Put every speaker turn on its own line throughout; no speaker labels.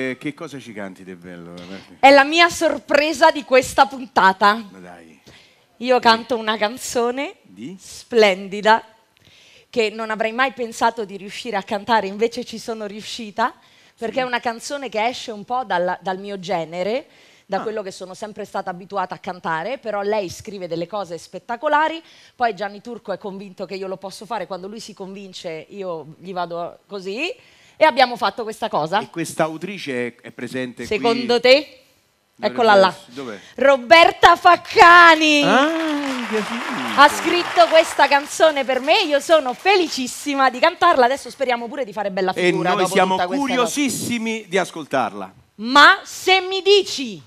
che cosa ci canti di bello?
È la mia sorpresa di questa puntata.
Ma dai.
Io canto una canzone splendida che non avrei mai pensato di riuscire a cantare, invece ci sono riuscita, perché è una canzone che esce un po' dal mio genere, da quello che sono sempre stata abituata a cantare, però lei scrive delle cose spettacolari, poi Gianni Turco è convinto che io lo posso fare, quando lui si convince io gli vado così, e abbiamo fatto questa cosa.
E questa autrice è presente
Secondo
qui?
te? Eccola là.
Dov'è?
Roberta Faccani
che
ha scritto questa canzone per me, io sono felicissima di cantarla, adesso speriamo pure di fare bella figura.
E noi
dopo
siamo
tutta questa
curiosissimi di ascoltarla.
Ma se mi dici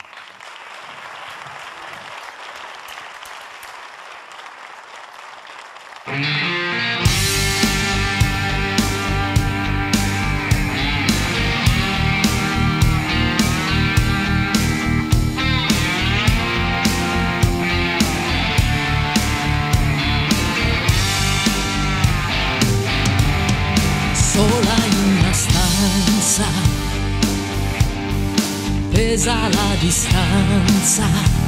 sola in una stanza, pesa la distanza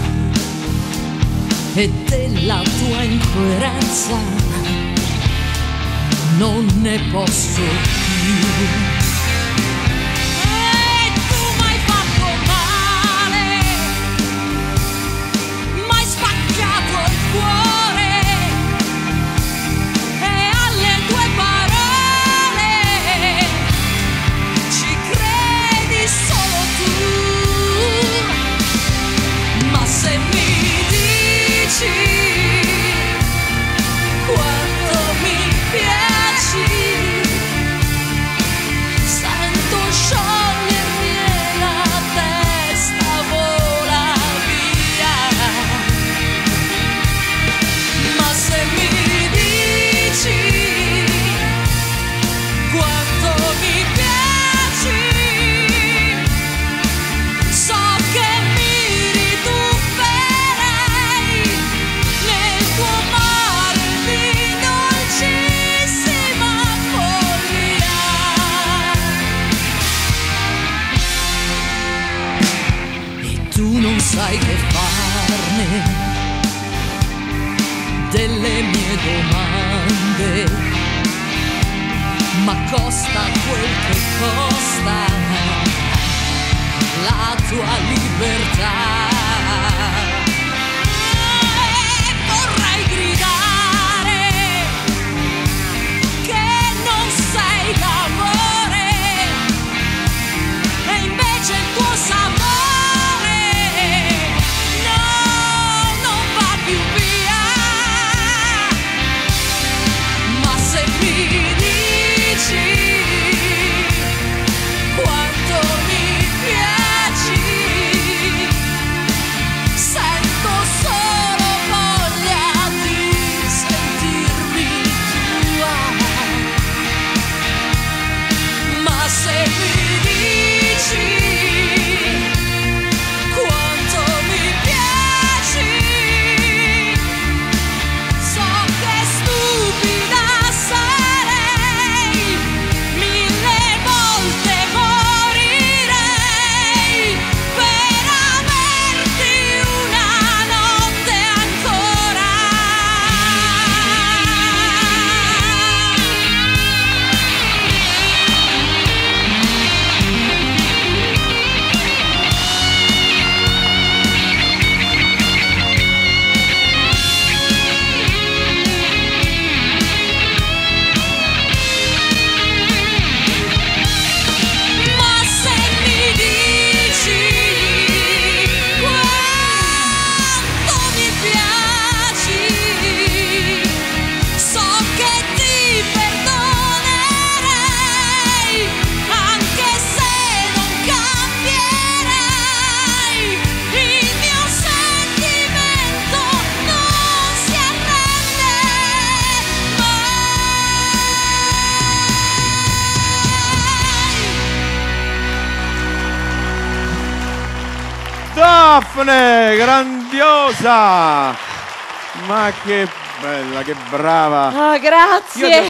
e della tua incoerenza non ne posso più. Tu non sai che farne delle mie domande, ma costa quel che costa la tua libertà. E vorrei gridare che non sei d'amore, e invece il tuo sapore
Daphne, grandiosa! Ma che bella, che brava!
grazie!